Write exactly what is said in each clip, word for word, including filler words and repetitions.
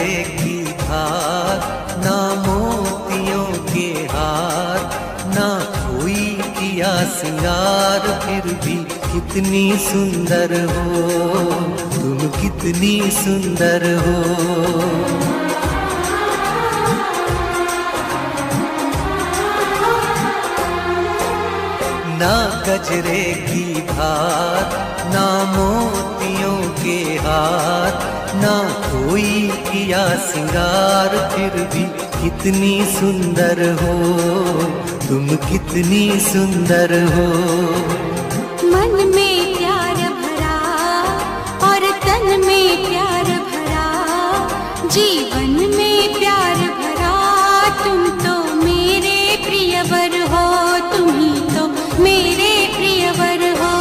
गजरे की धार, ना मोतियों के हार, ना कोई किया सिंगार, फिर भी कितनी सुंदर हो तुम, कितनी सुंदर हो। ना गजरे की धार, ना मोतियों के हार, ना कोई किया सिंगार, फिर भी कितनी सुंदर हो तुम, कितनी सुंदर हो। मन में प्यार भरा और तन में प्यार भरा, जीवन में प्यार भरा, तुम तो मेरे प्रियवर हो, तुम ही तो मेरे प्रियवर हो।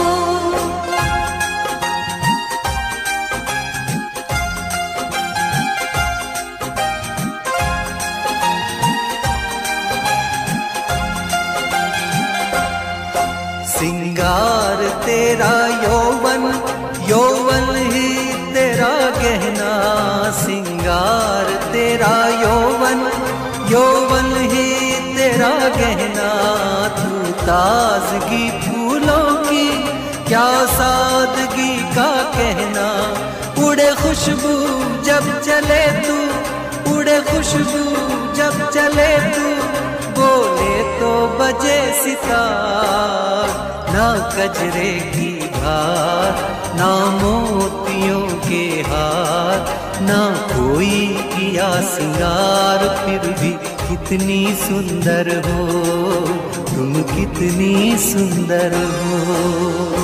सिंगार तेरा यौवन, यौवन ही तेरा गहना, सिंगार तेरा यौवन, यौवन ही तेरा गहना। तू ताजगी फूलों की, क्या सादगी का कहना, उड़े खुशबू जब चले तू, उड़े खुशबू जब चले तू, बोले तो बजे सितार। ना गजरे की धार, ना मोतियों के हार, ना कोई किया सिंगार, फिर भी कितनी सुंदर हो तुम, कितनी सुंदर हो।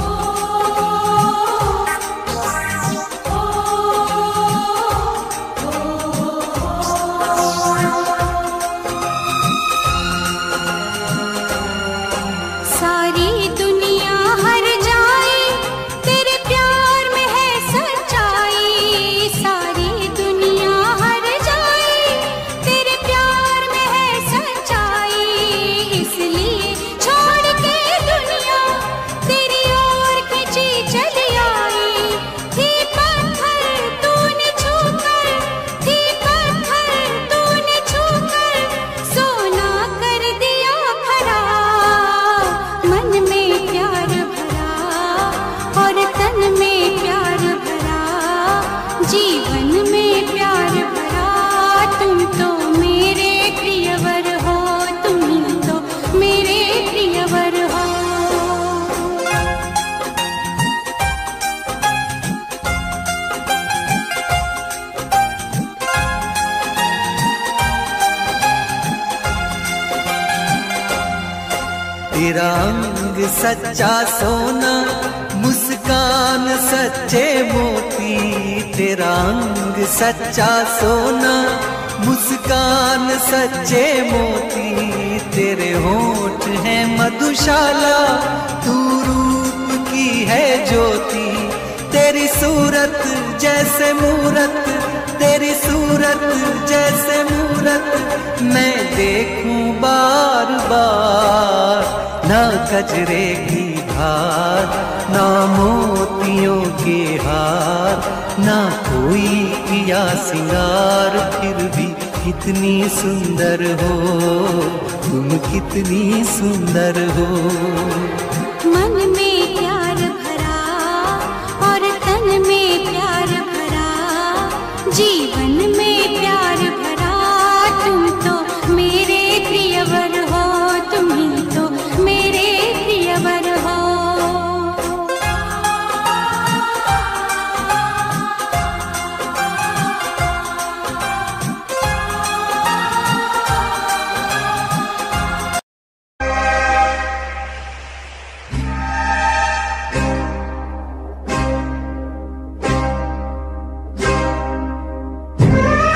तेरा अंग सच्चा सोना, मुस्कान सच्चे मोती, तेरा अंग सच्चा सोना, मुस्कान सच्चे मोती, तेरे होठ हैं मधुशाला, तू रूप की है ज्योति, तेरी सूरत जैसे मूरत, तेरी सूरत जैसे मूरत, मैं देखूं बार बार। ना गजरे की धार, ना मोतियों के हार, ना कोई किया सिंगार, फिर भी कितनी सुंदर हो तुम, कितनी सुंदर हो। मन में प्यार भरा और तन में प्यार भरा, जीवन में प्यार भरा, तुम तो मेरे प्रियवर हो, तुम ही तो मेरे प्रियवर हो। Yeah.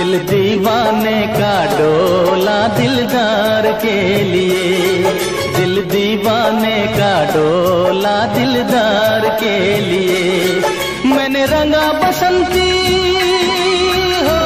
दिल दीवाने का डोला दिलदार के लिए, दिल दीवाने का डोला दिलदार के लिए। मैंने रंगा बसंती हो,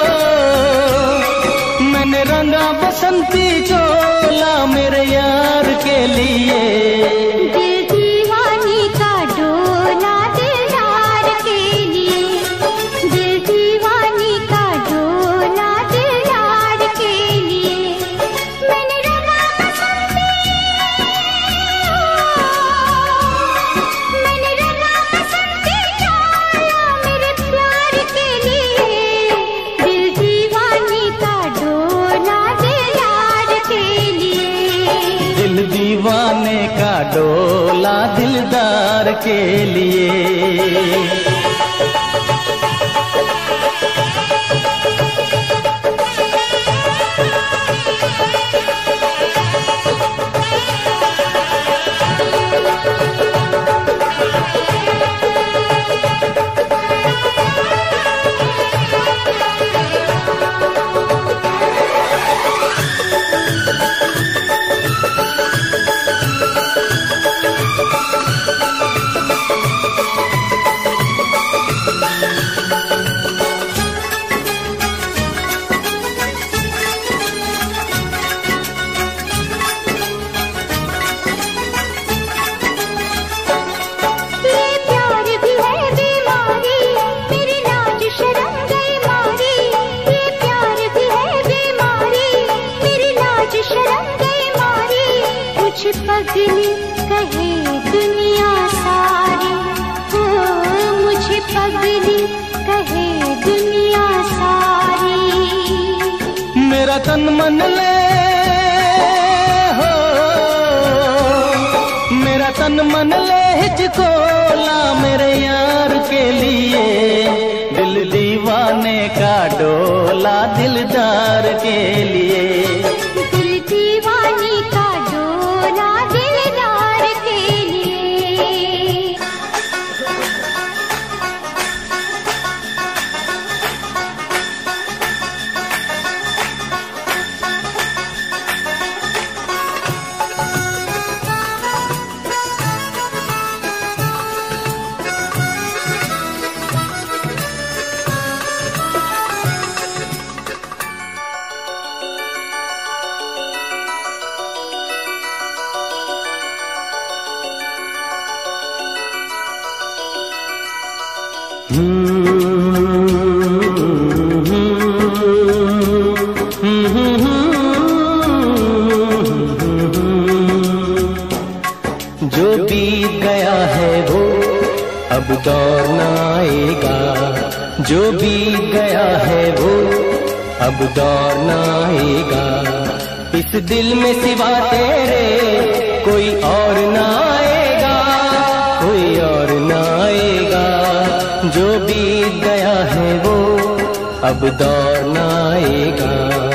मैंने रंगा बसंती चोला मेरे यार के लिए। दिल दीवाने का डोला दिलदार के लिए, दिल दीवाने का डोला दिलदार के लिए। मैंने रंगा बसंती, मैंने रंगा बसंती चोला मेरे प्यार के लिए। दिल दीवाने का डोला दिलदार के लिए, दिल दीवाने का डोला दिलदार के लिए। पगली कहे दुनिया सारी, हो मुझे पगली कहे दुनिया सारी। मेरा तन मन ले हो, मेरा तन मन ले हिचकोला मेरे यार के लिए। दिल दीवाने का डोला दिलदार के लिए, दिल दीवाने का डोला दिलदार के लिए। जो बीत गया है वो अब दौर न आएगा, जो बीत गया है वो अब दौर न आएगा। इस दिल में सिवा तेरे कोई और न आएगा, कोई और न आएगा। जो बीत गया है वो अब दौर न आएगा।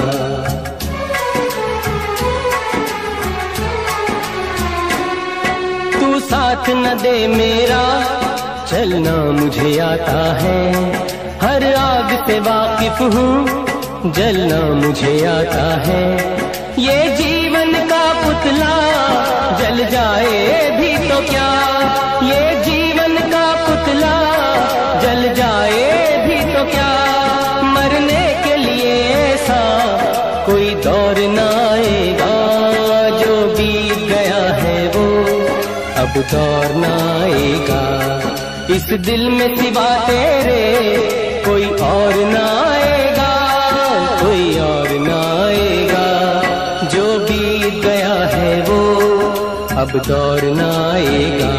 तू साथ न दे मेरा चलना मुझे आता है, हर आग से वाकिफ हूँ जलना मुझे आता है। ये जीवन का पुतला जल जाए भी तो क्या, ये जीवन का पुतला जल जाए भी तो क्या। मरने के लिए ऐसा कोई दौर न आएगा, जो बीत गया है वो अब दौर न आएगा। इस दिल में सिवा तेरे कोई और न आएगा, कोई और न आएगा। जो बीत गया है वो अब दौर न आएगा।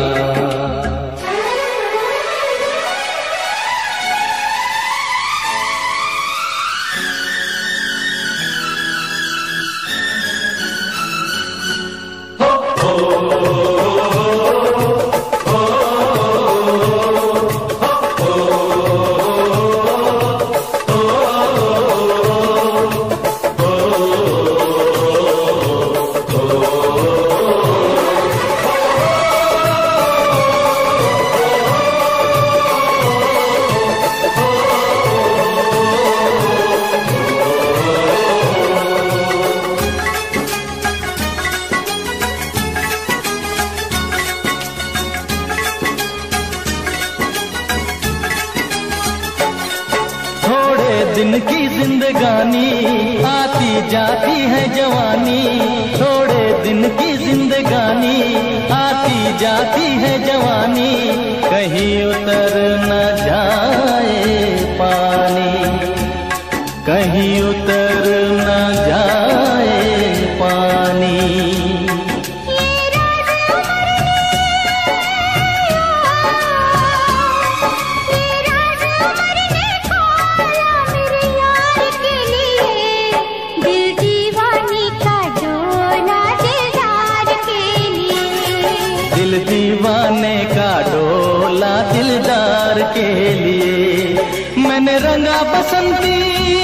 दिन की जिंदगानी, आती जाती है जवानी। थोड़े दिन की जिंदगानी, आती जाती है जवानी। कहीं उतर न जाए पानी, कहीं उतर न जाए पानी। दीवाने का डोला दिलदार के लिए। मैंने रंगा बसंती,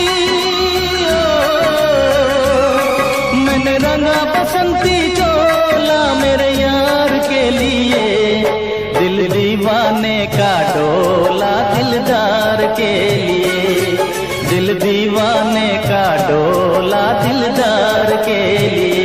मैंने रंगा बसंती चोला मेरे यार के लिए। दिल दीवाने का डोला दिलदार के लिए, दिल दीवाने का डोला दिलदार के लिए।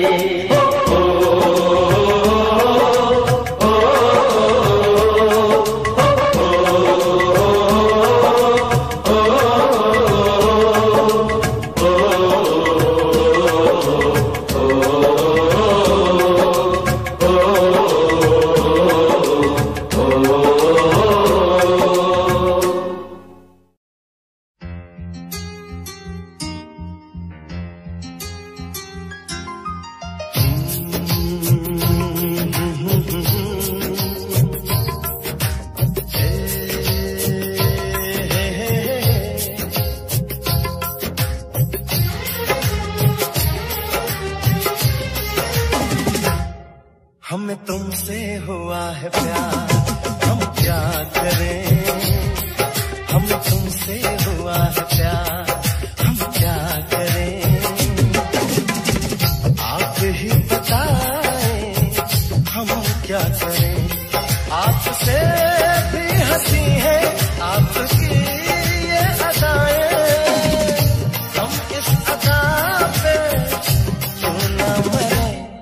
हमें तुमसे हुआ है प्यार, हम क्या करें। हमें तुमसे हुआ है प्यार, हम क्या करें। आप ही बताएं हम क्या करें। आपसे भी हंसी है आपकी ये अदाएं, हम इस अदा पे क्यों ना मरे।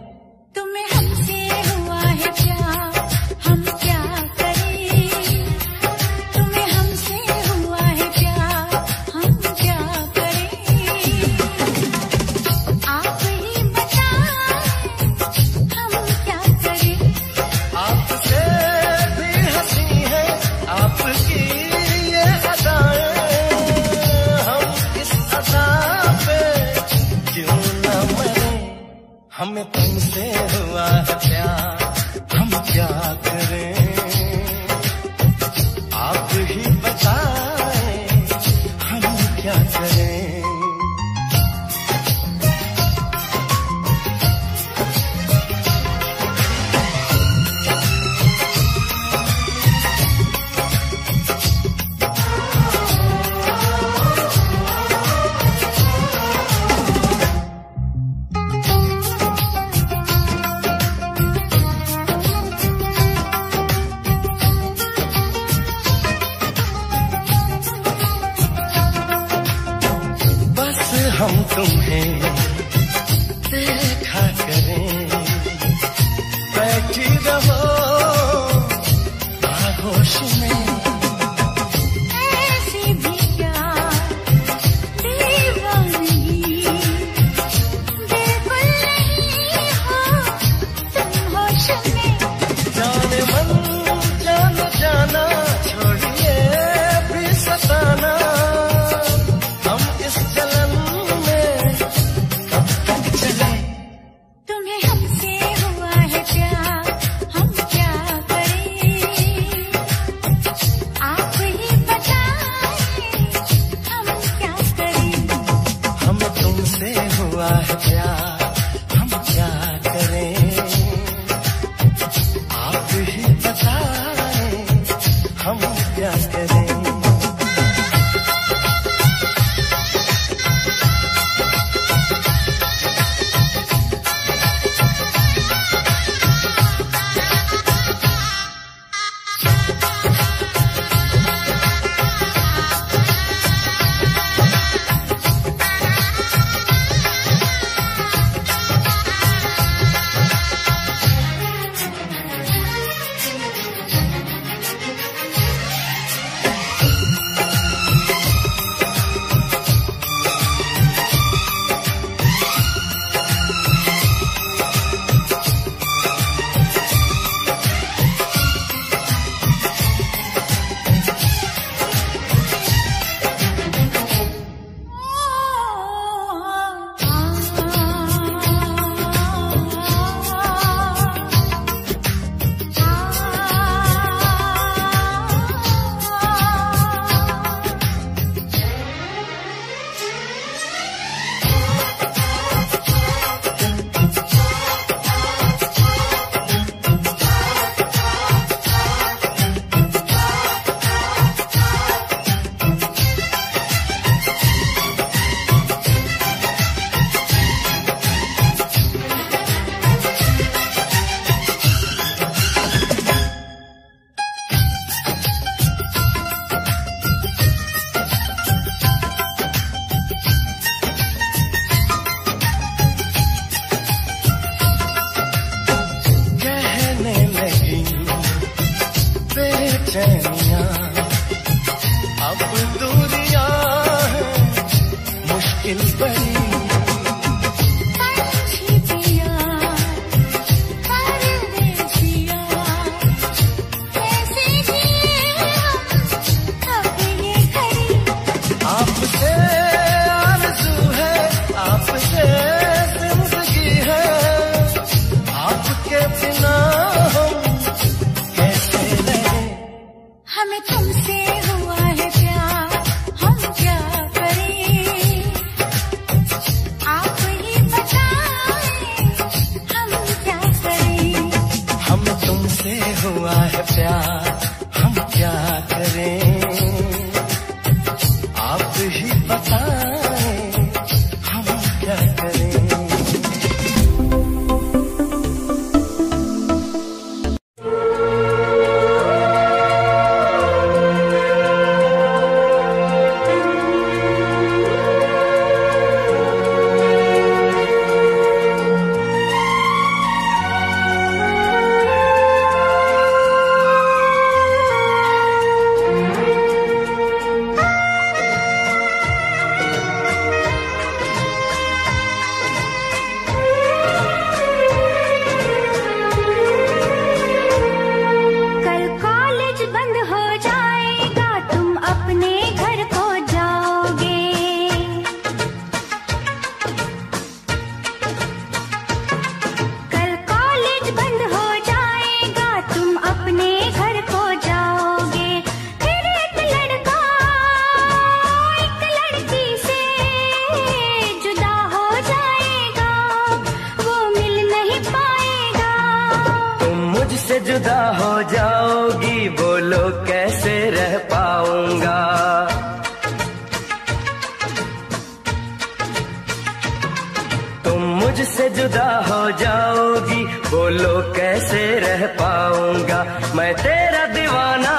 हमें तुमसे हुआ है प्यार, हम क्या करें। आप ही बताएं हम क्या करें। हम तुम्हें देखा करें, बैठी रहो आगोश में। ऐसी भी क्या दीवानगी, बिल्कुल नहीं हो तुम होश में। जाने मन जान जाना, छोड़िए भी सताना। हम इस जलन तुम्हें हमसे हुआ है प्यार, हम क्या करें। आप ही बताएं हम क्या करें। हमें तुमसे हुआ है प्यार, हम क्या करें। आप ही बताएं हम क्या करें। इन परी जुदा हो जाओगी, बोलो कैसे रह पाऊंगा। तुम मुझसे जुदा हो जाओगी, बोलो कैसे रह पाऊंगा। मैं तेरा दीवाना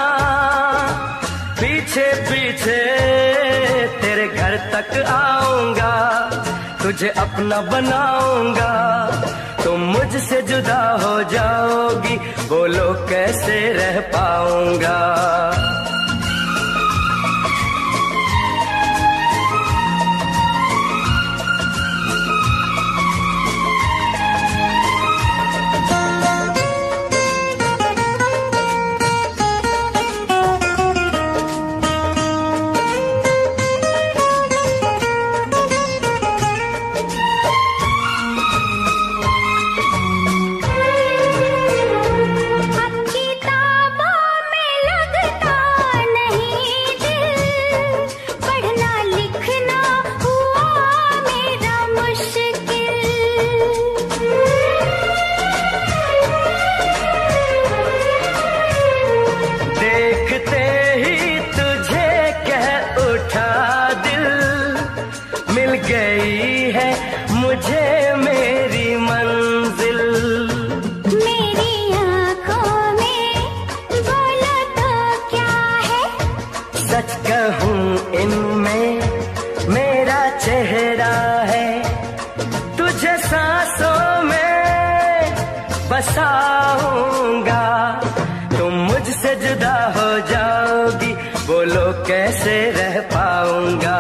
पीछे पीछे तेरे घर तक आऊंगा, तुझे अपना बनाऊंगा। तुम मुझसे जुदा हो जाओगी, बोलो कैसे रह पाऊंगा। गई है मुझे मेरी मंजिल, मेरी आँखों में बोलो तो क्या है, सच कहूँ इनमें मेरा चेहरा है। तुझे सांसों में बसाऊंगा, तुम मुझसे जुदा हो जाओगी, बोलो कैसे रह पाऊंगा।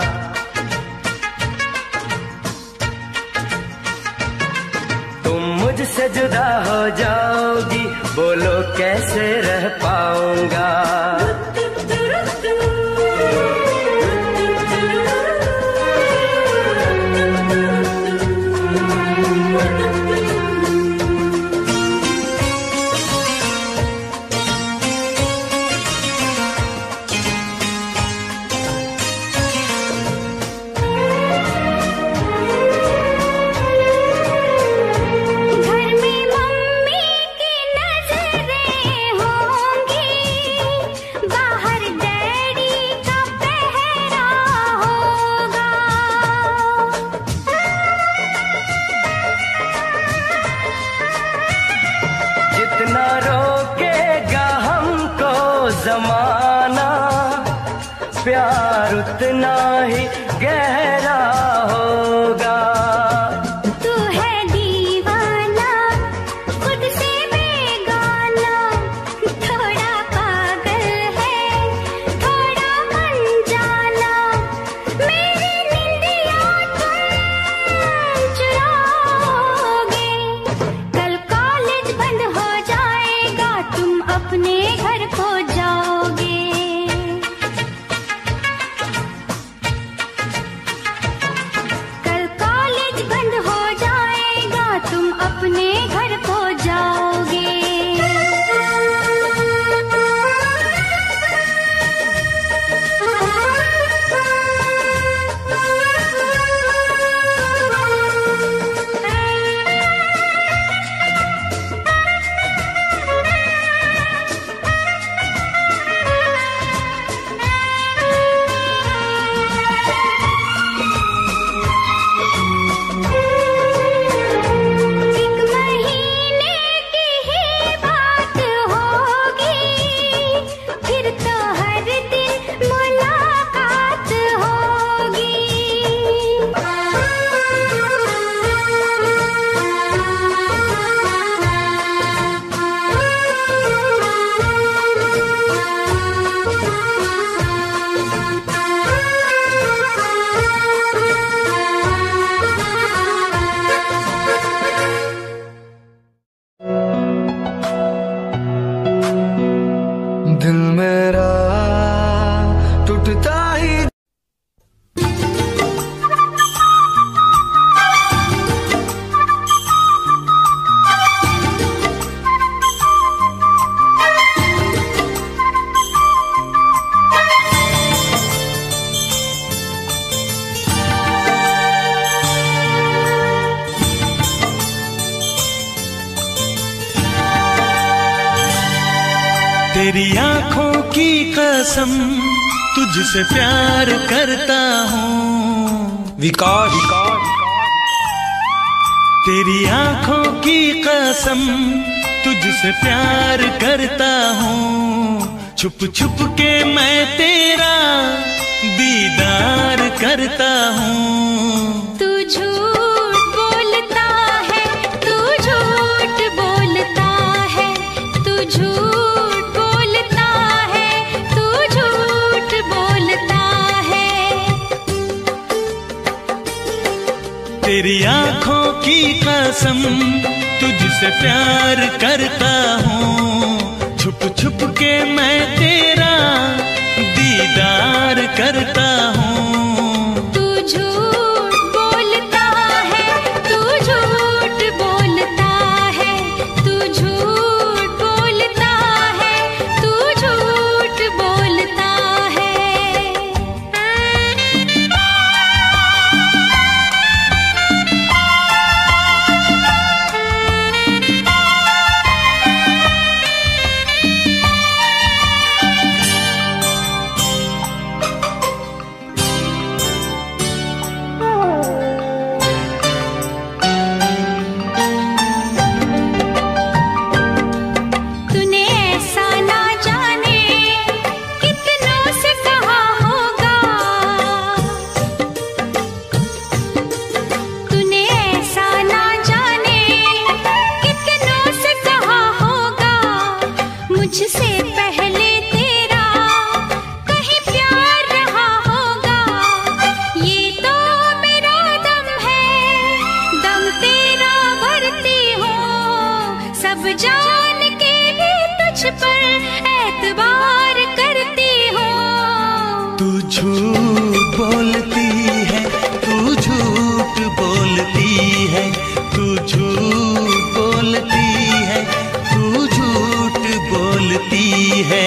मुझसे जुदा हो जाओगी, बोलो कैसे रह पाऊंगा। जमाना प्यार उतना ही गहरा होगा। तू है दीवाना खुद से बेगाना, थोड़ा पागल है थोड़ा अनजाना, मेरी निंदिया कसम तुझसे प्यार करता हूँ। विकास तेरी आंखों की कसम तुझसे प्यार करता हूँ। छुप छुप के मैं तेरा दीदार करता हूँ। तू झूठ बोलता है, तू झूठ बोलता है, तू झूठ बोलता है, तू झूठ बोलता है। तेरी आंखों की कसम तुझसे प्यार करता हूँ। छुप छुप के मैं तेरा दीदार करता हूँ। तू झूठ बोलता है, तू झूठ बोलता है, तू झूठ बोलता है, तू झूठ बोलता है। तूने ऐसा ना जाने कितनों से कहा होगा, तूने ऐसा ना जाने कितनों से कहा होगा। मुझसे पहले तेरा कहीं प्यार रहा होगा। ये तो मेरा दम है, दम तेरा भरती हूँ। सब जान के भी तुझ पर एतबार करती हूँ। तू झूठ बोलती है, तू झूठ बोलती है, तू झूठ बोलती है, तू झूठ बोलती है।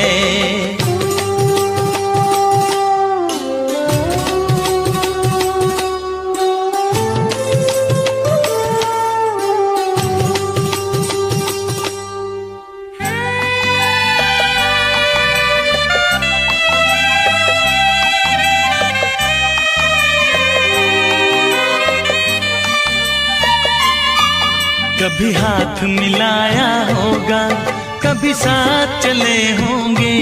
कभी हाथ मिलाया होगा, कभी साथ चले होंगे।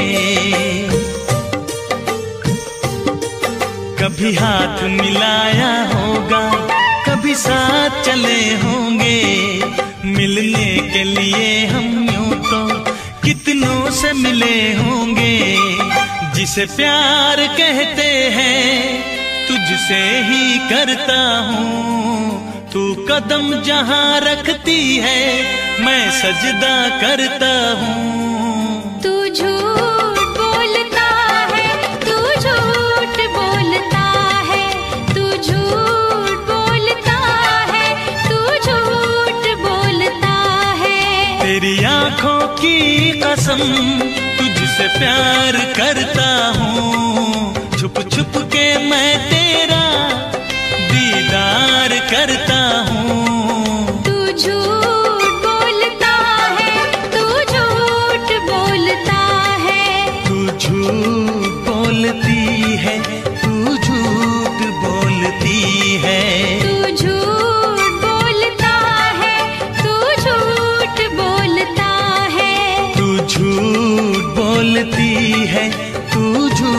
कभी हाथ मिलाया होगा, कभी साथ चले होंगे। मिलने के लिए हम यूं तो कितनों से मिले होंगे। जिसे प्यार कहते हैं तुझसे ही करता हूँ। तू कदम जहाँ रखती है मैं सजदा करता हूँ। तू झूठ बोलता है, तू झूठ बोलता है, तू झूठ बोलता है, तू झूठ बोलता है। तेरी आंखों की कसम तुझसे प्यार करता हूँ। छुप छुप के मैं तेरा दीदार करता हूँ। तू झूठ बोलता है, तू झूठ बोलता है, तू झूठ बोलती है, तू झूठ बोलती है। तू झूठ बोलता है, तू झूठ बोलता है, तू झूठ बोलती है, तू झूठ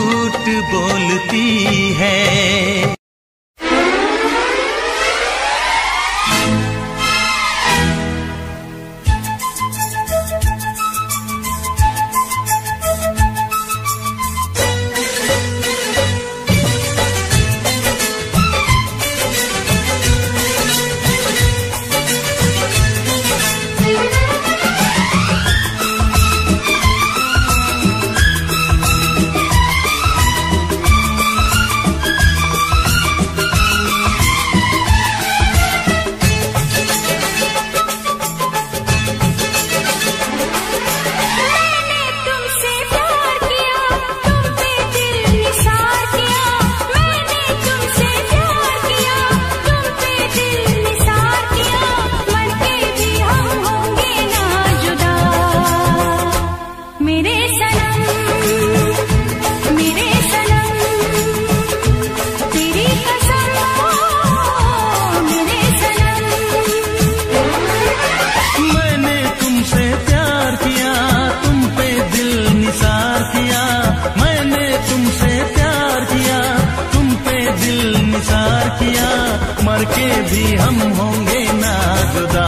मर के भी हम होंगे ना जुदा।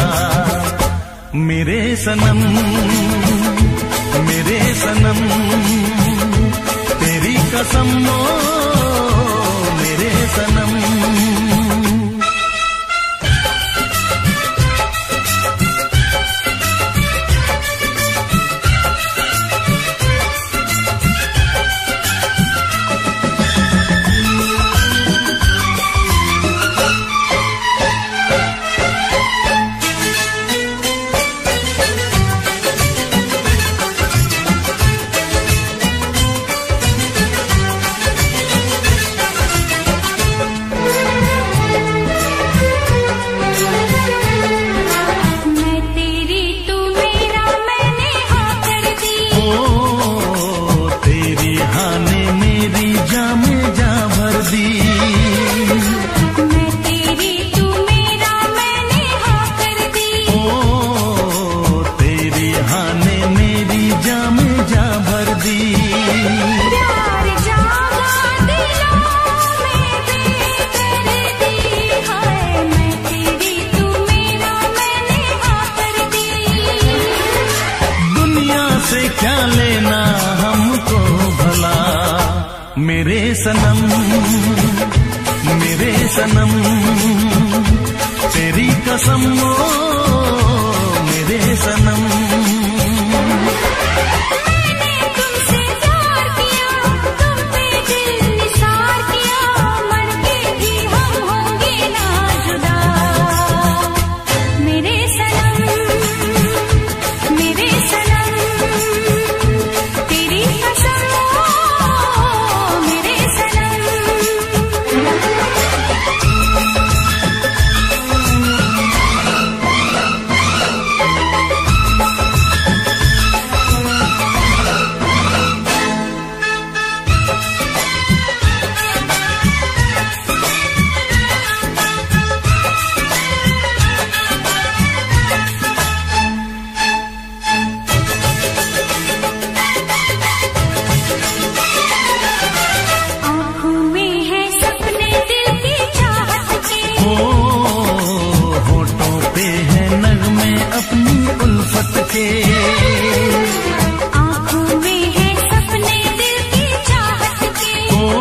मेरे सनम मेरे सनम तेरी कसम ओ मेरे सनम। मेरे सनम मेरे सनम तेरी कसम ओ मेरे सनम। मैंने तुमसे प्यार किया, तुम पे दिल निसार किया, मर के भी हम होंगे ना जुदा। मेरे सनम मेरे सनम तेरी कसम मेरे सनम। आँखों में है सपने दिल की चाहत के, होठों पे है नगमे अपनी उल्फत के। आँखों में है सपने दिल की चाहत के,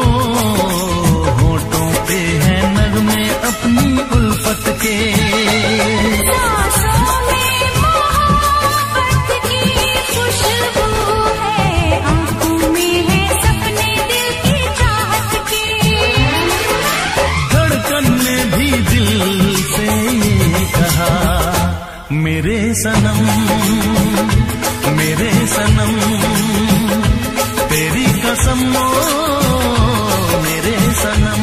होठों पे है नगमे अपनी उल्फत के। सांसों में मोहब्बत की खुशबू है, आँखों में है सपने दिल की चाहत के। धड़कन ने भी दिल से ये कहा मेरे सनम मेरे सनम तेरी कसम ओ मेरे सनम।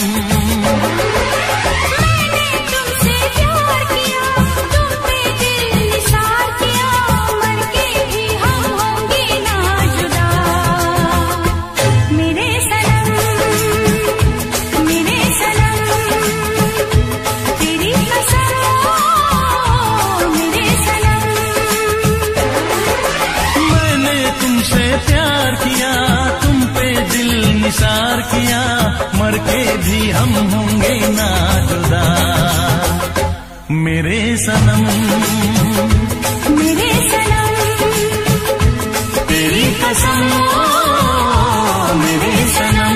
मैंने तुमसे प्यार किया, तुम पे दिल निसार किया, मर के भी हम होंगे ना जुदा। मेरे सनम मेरे सनम तेरी कसम मेरे सनम। मैंने तुमसे प्यार किया, तुम पे दिल निसार किया, मर के भी हम होंगे ना जुदा। मेरे सनम मेरे सनम तेरी कसम ओ मेरे सनम।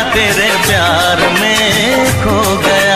तेरे प्यार में खो गया।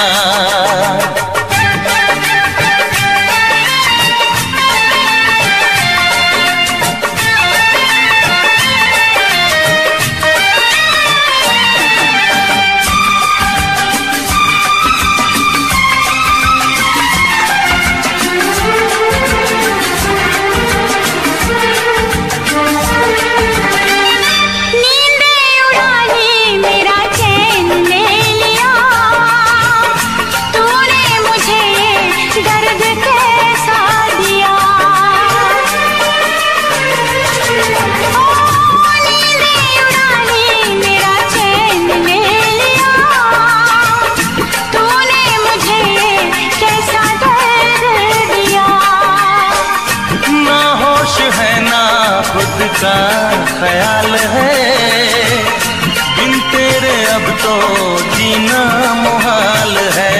का ख्याल है बिन तेरे अब तो जीना मुहाल है।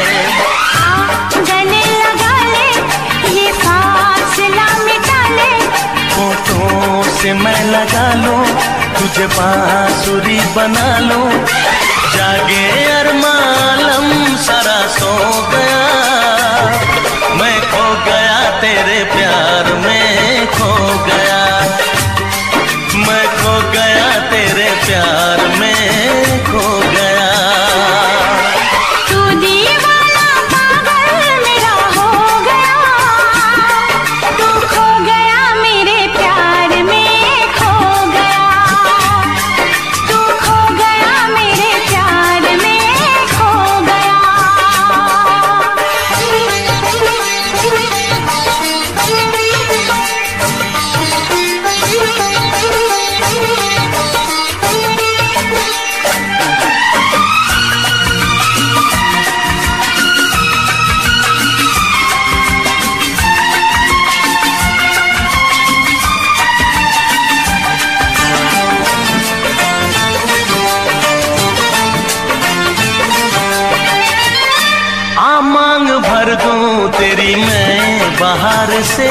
गले लगा ले ये फासला मिटा ले, होठों से मैं लगा लूं तुझे बांसुरी बना लूं, जागे अरमालम सारा सो गया, मैं खो गया तेरे प्यार में खो गया, मैं खो गया तेरे प्यार में खो गया। तू दीवाना पागल मेरा हो गया, तू खो गया मेरे प्यार में खो गया, तू खो गया मेरे प्यार में खो गया। भर दूं तेरी मैं बाहर से,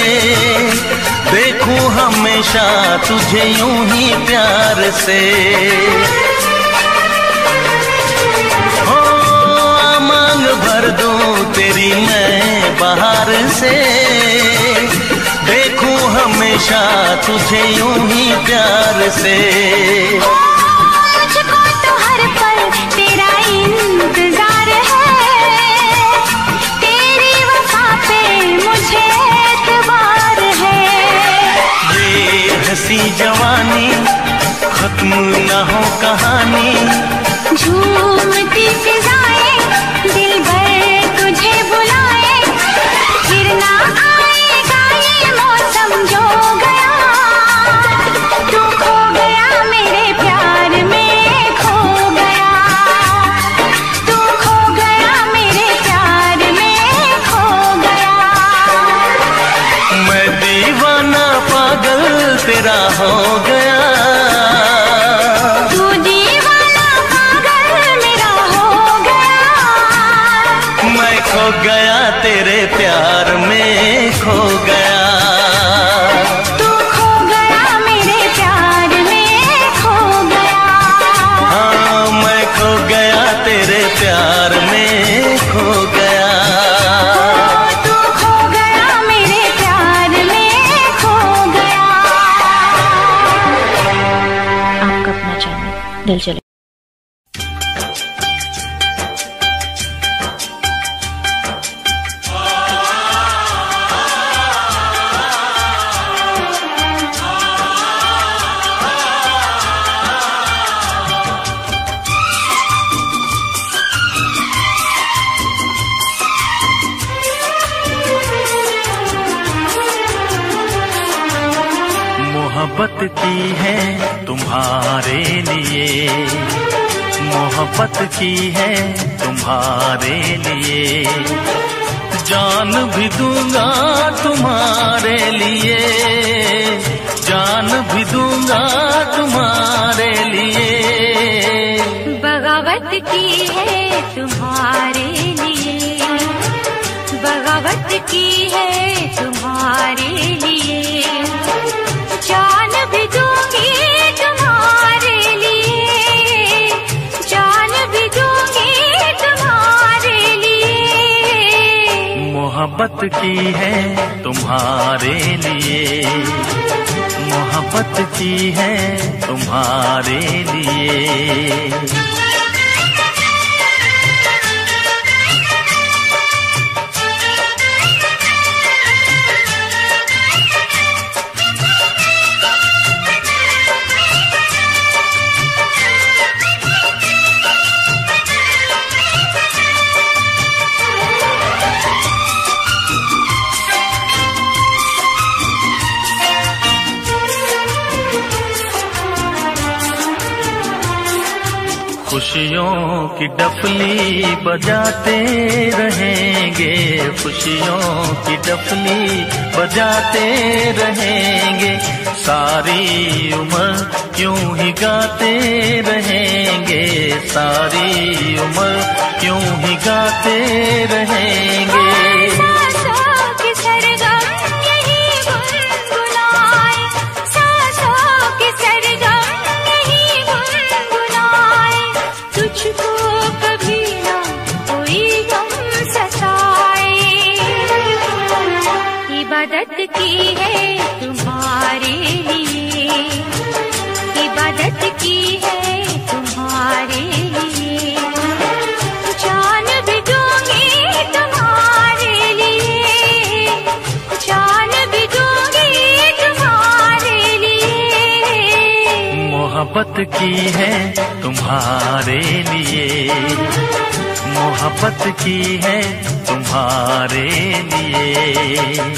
देखूं हमेशा तुझे यूं ही प्यार से, हो मांग भर दूं तेरी मैं बाहर से, देखूं हमेशा तुझे यूं ही प्यार से। मुझको तो हर पल तेरा इंतजार है, मुझे एतबार है। ये हंसी जवानी खत्म न हो कहानी, झूमती फिजाएं दिल भर तुझे बुलाए, फिर ना आएगा ये मौसम जो गया, तू खो गया मेरे प्यार में खो गया, तू खो गया मेरे प्यार में खो गया। मैं दीवाना पागल तेरा हो गया, तू दीवाना पागल मेरा हो गया, मैं खो गया तेरे प्यार में खो गया, तू खो गया मेरे प्यार में खो गया। हाँ मैं खो गया तेरे प्यार में खो गया। तू खो गया मेरे प्यार में खो गया। आपका अपना चैनल दिल चले। मोहब्बत की है तुम्हारे लिए, मोहब्बत की है तुम्हारे लिए, जान भी दूंगा तुम्हारे लिए, जान भी दूंगा तुम्हारे लिए। बगावत की है तुम्हारे लिए, बगावत की है तुम्हारे लिए, जान भी दूंगी तुम्हारे लिए, मोहब्बत की है तुम्हारे लिए, मोहब्बत की है तुम्हारे लिए। खुशियों की डफली बजाते रहेंगे, खुशियों की डफली बजाते रहेंगे, सारी उम्र यूं ही गाते रहेंगे, सारी उम्र यूं ही गाते रहेंगे। इबादत की है तुम्हारे लिए, इबादत की है तुम्हारे लिए, जान भी दूंगी तुम्हारे लिए, जान भी दूंगी तुम्हारे लिए। मोहब्बत की है तुम्हारे लिए, मोहब्बत की है तुम्हारे लिए।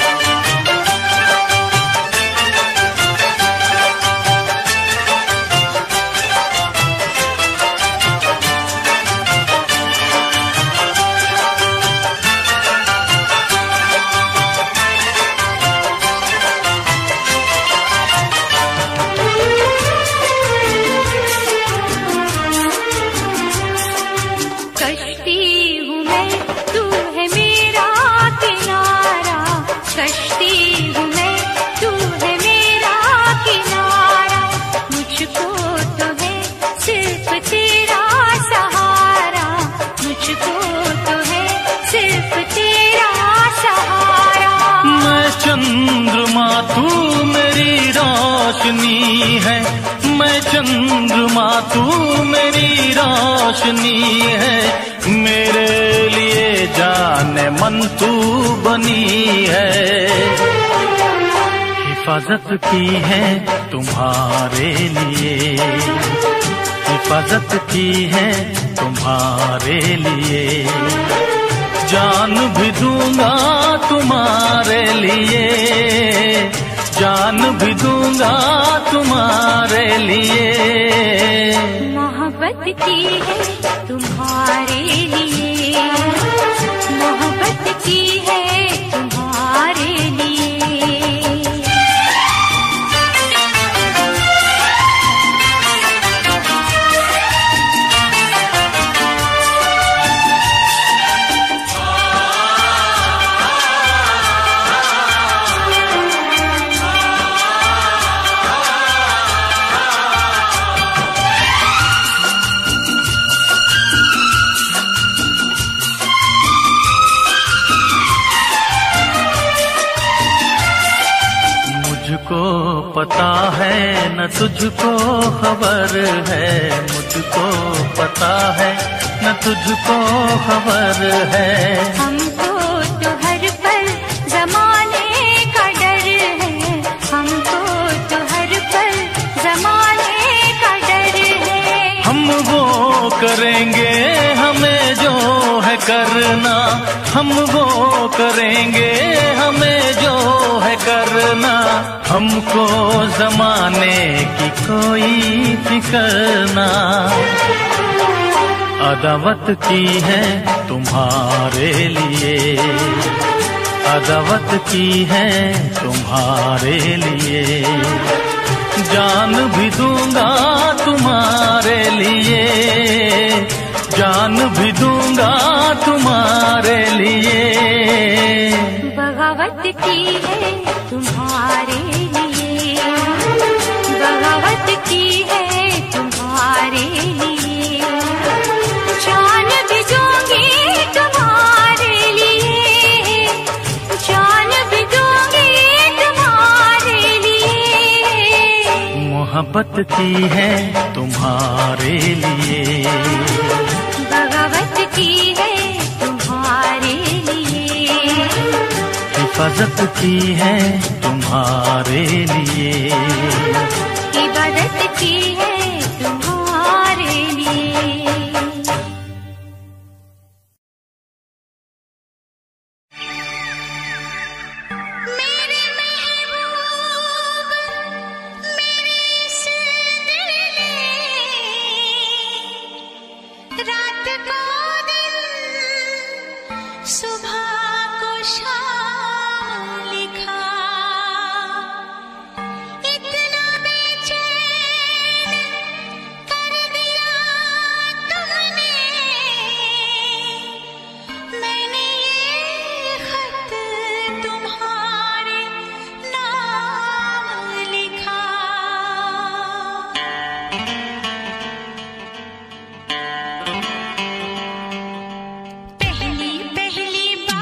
चंद्रमा तू मेरी रोशनी है, मैं चंद्रमा तू मेरी रोशनी है, मेरे लिए जाने मन तू बनी है। हिफाजत की है तुम्हारे लिए, हिफाजत की है तुम्हारे लिए, जान भी दूंगा तुम्हारे लिए, जान भी दूंगा तुम्हारे लिए। मोहब्बत की है तुम्हारे लिए, मोहब्बत की है तुम्हारे लिए। मुझको पता है न तुझको खबर है, मुझको पता है न तुझको खबर है, हमको तो हर पल जमाने का डर है, हमको तो हर पल जमाने का डर है। हम वो करेंगे हमें जो है करना, हम वो करेंगे हमें जो है करना, हमको जमाने की कोई फिक्र ना। अदावत की है तुम्हारे लिए, अदावत की है तुम्हारे लिए, जान भी दूंगा तुम्हारे लिए, जान भी दूंगा तुम्हारे लिए। बगावत की है तुम्हारे लिए, बगावत की है तुम्हारे लिए, जान भी दूंगी तुम्हारे लिए, मोहब्बत की है तुम्हारे लिए, बगावत की है तुम्हारे लिए, हिफाजत की है तुम्हारे लिए, इबादत की है तुम्हारे लिए। मेरे महबूब मेरे इस दिल ने रात को दिन सुबह को शाम लिखा, इतना बेचैन कर दिया तुमने, मैंने ये खत तुम्हारे नाम लिखा। पहली पहली बार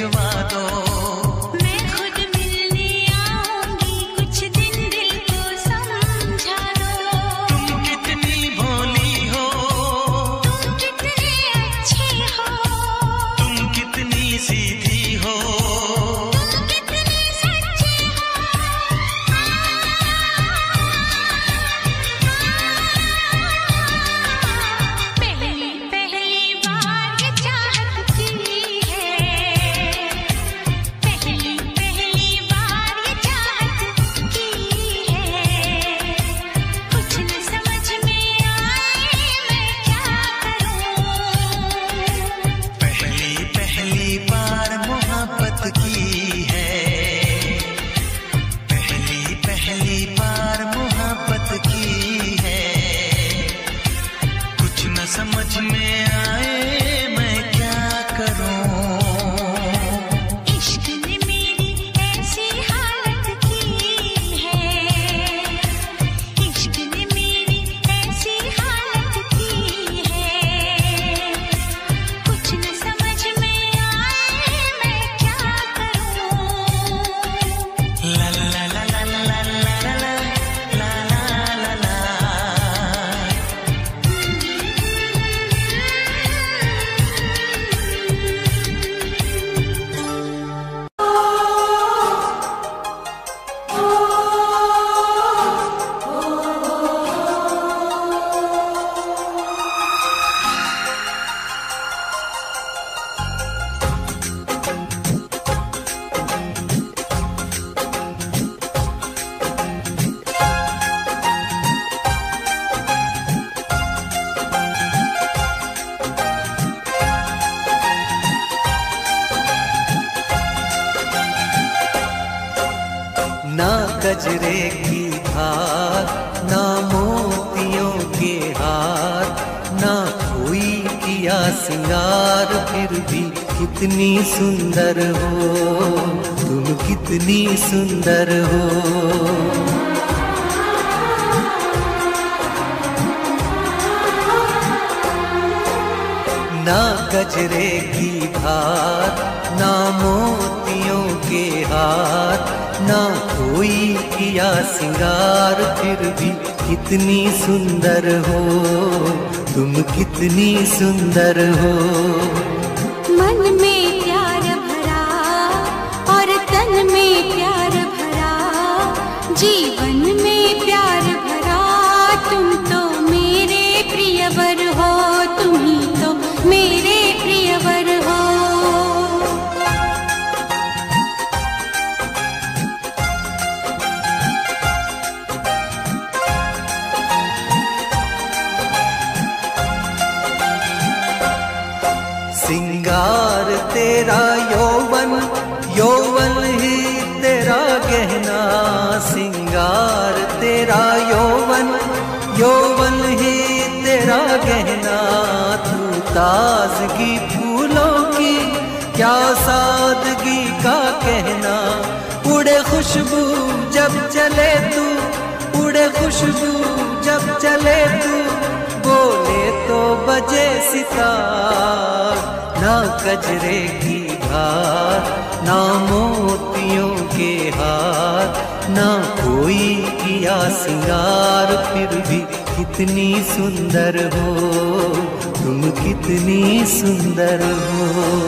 भिजवा दो। मैं खुद मिलने आऊंगी, कुछ दिन दिल को समझा दो। तुम कितनी भोली हो, तुम कितने अच्छे हो, तुम कितनी सीधी हो, तुम कितने सच्चे हो। पहली पहली बार ये चाहत की है, पहली पहली बार ये चाहत की है। कुछ न समझ में आए मैं क्या करूं। पहली पहली बार मोहब्बत की है, पहली पहली बार मोहब्बत की है। कुछ न समझ में आए मैं क्या करूं। इश्क ने मेरी ऐसी हालत की है, इश्क ने मेरी ऐसी हालत की है। कुछ न समझ में आए मैं क्या करूं। ला ला ला ला ला ला ला ला ला ला ला ला। ना गजरे की धार, ना मोतियों के हार, ना कोई किया सिंगार, फिर भी कितनी सुंदर हो तुम, कितनी सुंदर हो। ना गजरे की धार, ना मोतियों के हार, ना कोई किया सिंगार, फिर भी कितनी सुंदर हो तुम, कितनी सुंदर हो। मन में प्यार भरा और तन में प्यार भरा, जीवन में प्यार भरा। तुम तो मेरे प्रियवर हो, तुम ही तो मेरे प्रियवर हो। सिंगार तेरा यौवन, यौवन ही तेरा गहना। सिंगार तेरा यौवन, यौवन ही तेरा गहना। तू ताजगी फूलों की, क्या सादगी का कहना। उड़े खुशबू जब चले तू, उड़े खुशबू जब चले तू, बोले तो बजे सितार। ना गजरे की धार, ना मोतियों के हार, ना कोई किया सिंगार, फिर भी कितनी सुंदर हो तुम, कितनी सुंदर हो।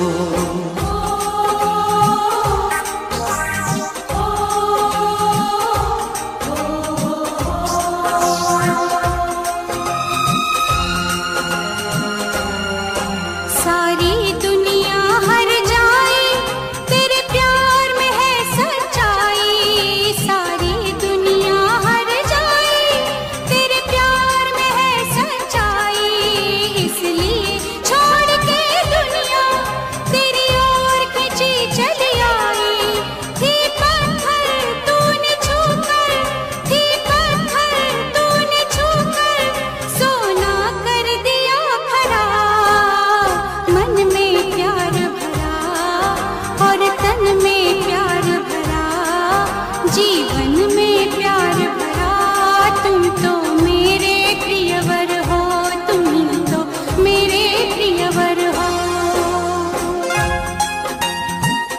सारी दुनिया हर जाए तेरे प्यार में है सच्चाई। सारी दुनिया हर जाए तेरे प्यार में है सच्चाई। इसलिए छोड़ के दुनिया तेरी ओर खिंची चली आई। थी पत्थर तूने छूकर, थी पत्थर तूने छूकर, सोना कर दिया खरा। मन में प्यार भरा और तन में प्यार भरा, जीवन में प्यार भरा। तुम तो मेरे प्रियवर हो, तुम ही तो मेरे प्रियवर हो।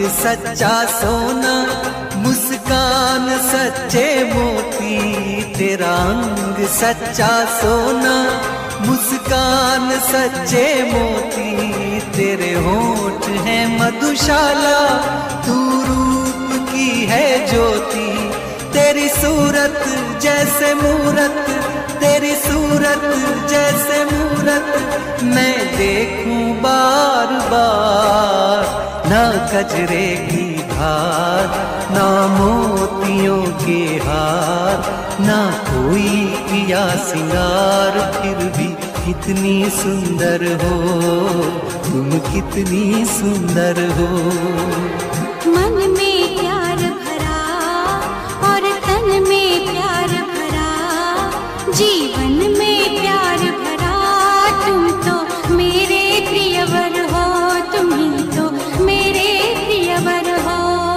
सच्चा सोना, मुस्कान सच्चे मोती। तेरा अंग सच्चा सोना, मुस्कान सच्चे मोती। तेरे होठ हैं मधुशाला, तू रूप की है ज्योति। तेरी सूरत जैसे मूरत, तेरी सूरत जैसे मूरत मैं देखूं बार बार। ना कजरे की धार, ना मोतियों के हार, ना कोई किया सिंगार। फिर भी कितनी सुंदर हो तुम, कितनी सुंदर हो। मन में प्यार भरा और तन में प्यार भरा, जीवन में प्यार भरा। तुम तो मेरे प्रियवर हो, तुम ही तो मेरे प्रियवर हो।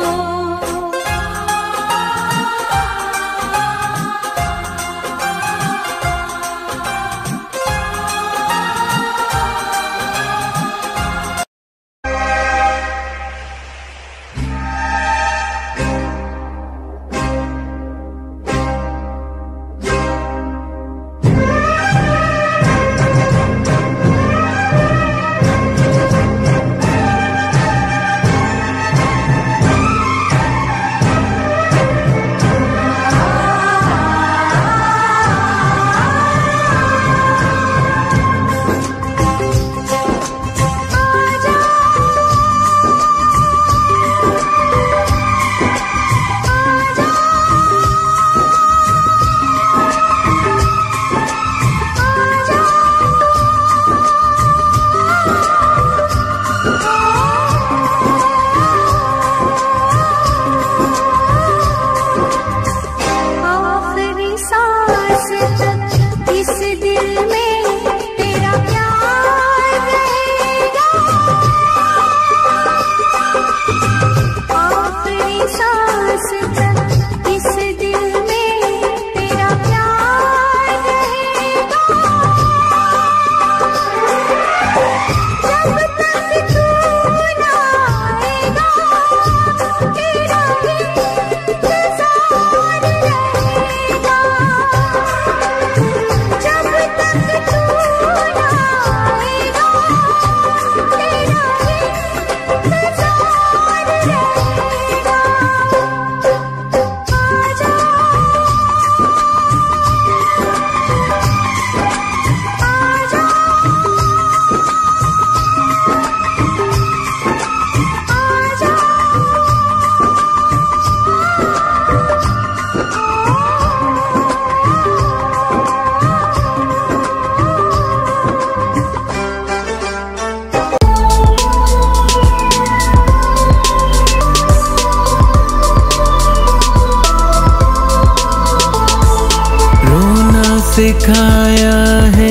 सिखाया है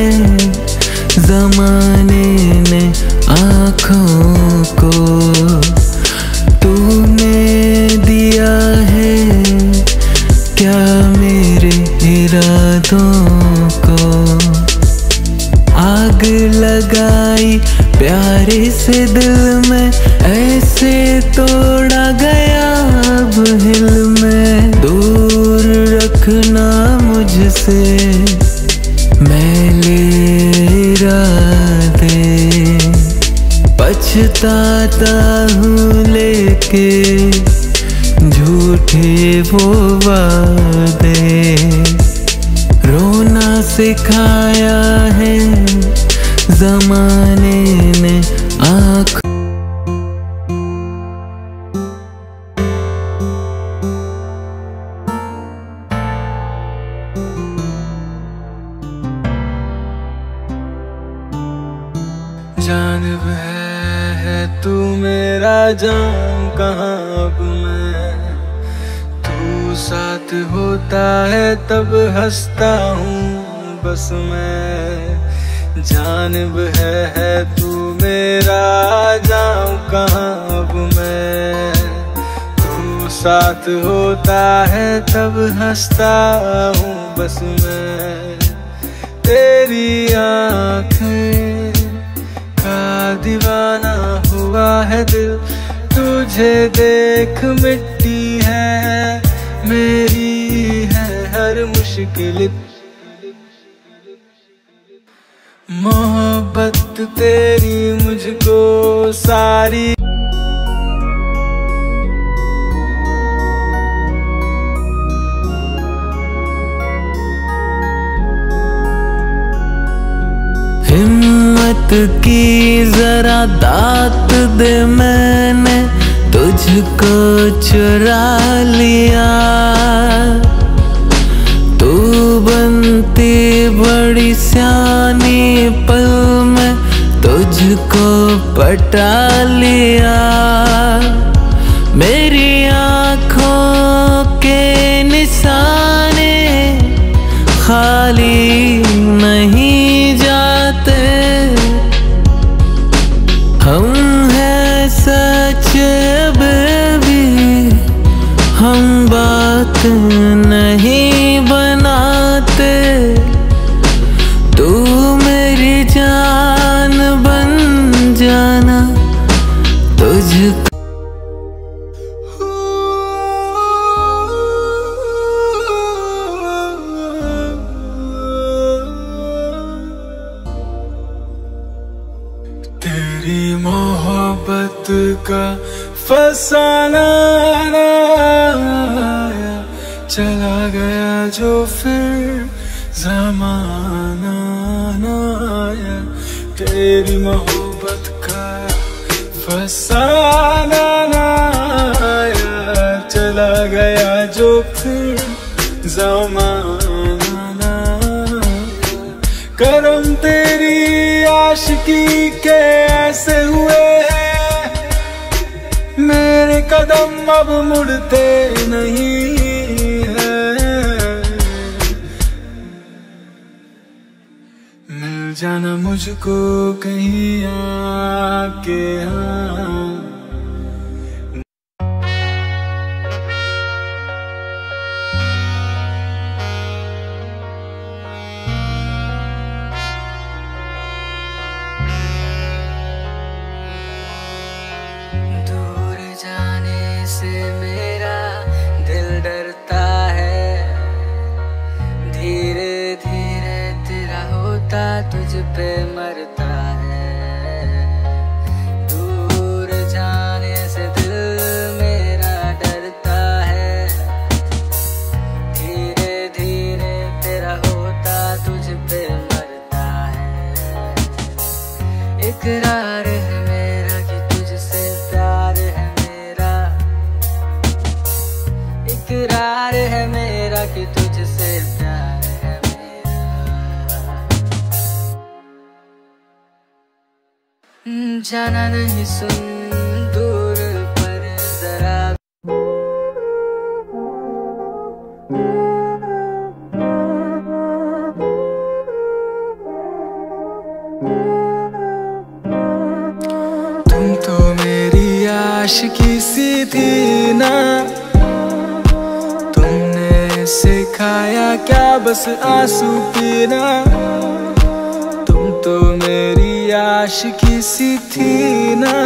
जमाने ने आँखों को, तूने दिया है क्या मेरे इरादों को। आग लगाई प्यारे से दिल में, ऐसे तोड़ा गया अब हिल में। दूर रखना मुझसे मैले इरादे, पछताता हूँ लेके झूठे वो वादे। रोना सिखाया है जमाने ने आँख। जानब है, है तू मेरा जान कहाँ अब मैं। तू साथ होता है तब हंसता हूँ बस मैं। जानब है, है तू मेरा जान कहाँ अब मैं। तू साथ होता है तब हंसता हूँ बस मैं। तेरी आँखें का दीवाना हुआ है दिल, तू तुझे देख मिट्टी है मेरी है हर मुश्किल। मोहब्बत तेरी मुझको सारी हिम्मत की जरा दात दे, मैंने तुझको चुरा लिया। तू बनती बड़ी सियानी, पल में तुझको पटा लिया। मेरी आँखों के निशाने खाली नहीं जाते। हम हैं सच बेबी, हम बात नहीं बनाते। तू मेरी जान बन जाना तुझको। तेरी मोहब्बत का फसाना आया, चला गया जो फिर ज़माना ना आया। तेरी मोहब्बत का फसाना आया, चला गया जो फिर ज़माना ना आया। करम तेरी आशिकी के ऐसे हुए हैं, मेरे कदम अब मुड़ते नहीं हैं। मिल जाना मुझको कहीं आके, हाँ मेरा दिल डरता है। धीरे धीरे तेरा होता तुझ पे मरता है। दूर जाने से दिल मेरा डरता है। धीरे धीरे तेरा होता तुझ पे मरता है। इकरार है मेरा कि तुझसे प्यार है मेरा। इकरार है मेरा कि तुझसे प्यार है मेरा। जाना नहीं सुन दूर पर जरा। तुम तो मेरी आशिकी सी थी ना, सिखाया क्या बस आंसू पीना। तुम तो मेरी आशिकी सी थी ना,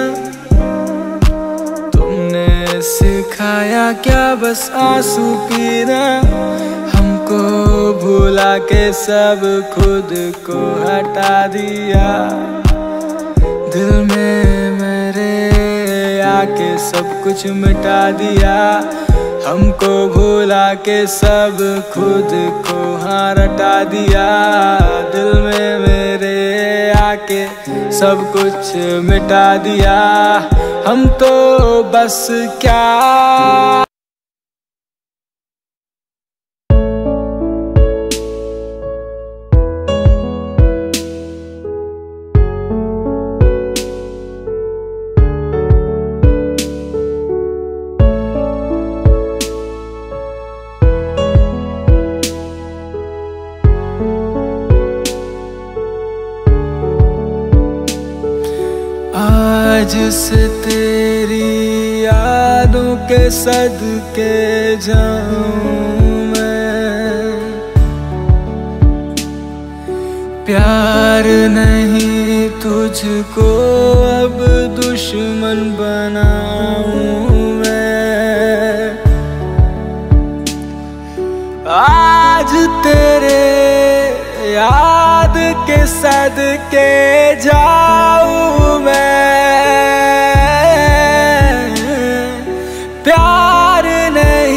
तुमने सिखाया क्या बस आंसू पीना। हमको भुला के सब खुद को हटा दिया। दिल में मेरे आके सब कुछ मिटा दिया। हमको भुला के सब खुद को हाँ रटा दिया। दिल में मेरे आके सब कुछ मिटा दिया। हम तो बस क्या आज से तेरी यादों के सदके जाऊं मैं। प्यार नहीं तुझको अब दुश्मन बनाऊं आज तेरे याद के सदके जाऊं मैं, प्यार नहीं।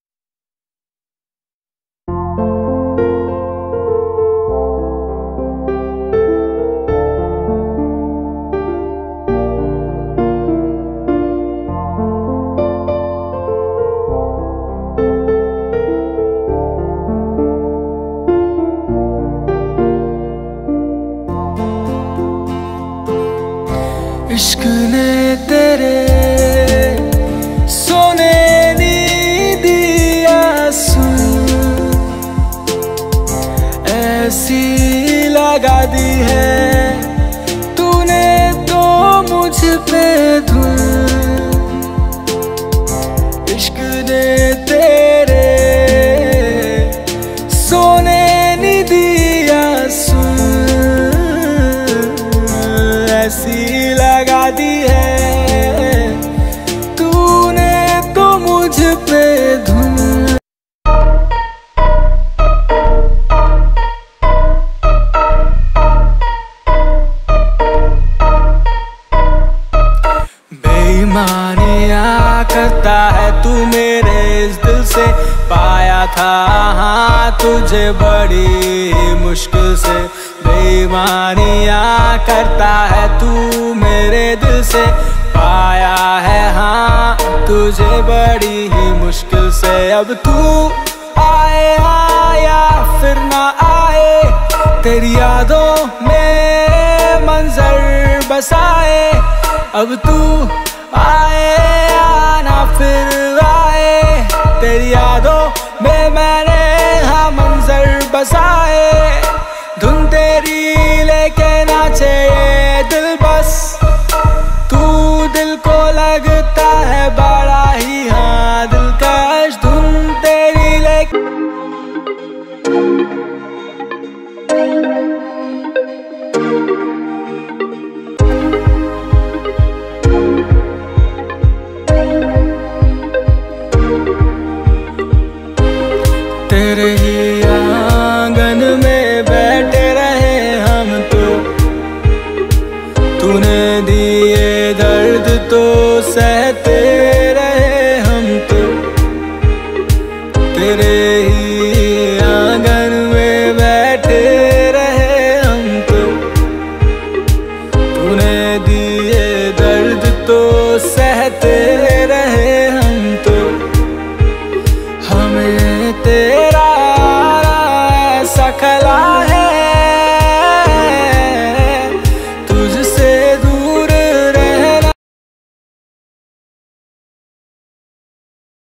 इश्क ने तेरे सोने नी दिया सुन, ऐसी लगा दी है तूने तो मुझ पे धुन। इश्क ने तेरे सोने नी दिया सुन, ऐसी लगा दी है तूने तो मुझ पे धुन। बेईमानियाँ करता है तू मेरे इस दिल से, पाया था हाँ तुझे बड़ी मुश्किल से। बेईमानियाँ करता है तू मेरे दिल से, पाया है हाँ तुझे बड़ी ही मुश्किल से। अब तू आए या फिर ना आए, तेरी यादों में मंजर बसाए। अब तू आए या ना फिर आए, तेरी यादों में मैंने हाँ मंजर बसाए। धुन तेरी लेके नाचे ये दिल बस, तू दिल को लगता है बड़ा ही हाँ दिलकश। धुन तेरी लेके तेरे ही आंगन में बैठे रहे हम तो, तूने दिए दर्द तो सहते रहे हम तो। तेरे